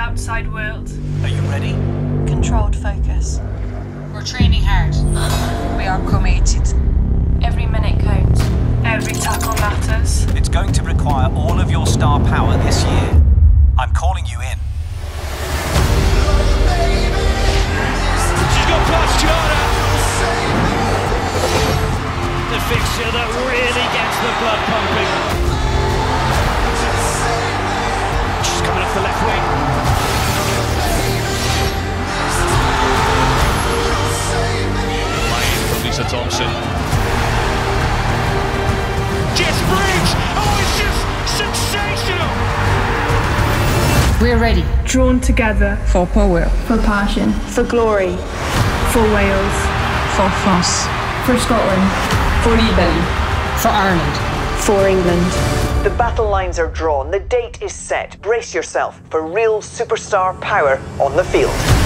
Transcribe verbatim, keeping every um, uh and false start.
outside world. Are you ready? Controlled focus. We're training hard. We are committed. Every minute counts. Every tackle matters. It's going to require all of your star power this year. I'm calling you in. She's got past Gianna. The fixture that really gets the blood pumping. She's coming off the left wing. Lane from Lisa Thompson. Jess Briggs! Oh, it's just sensational! We're ready. Drawn together. For power. For passion. For glory. For Wales. For France. For Scotland. For Italy. For Ireland. For England. The battle lines are drawn. The date is set. Brace yourself for real superstar power on the field.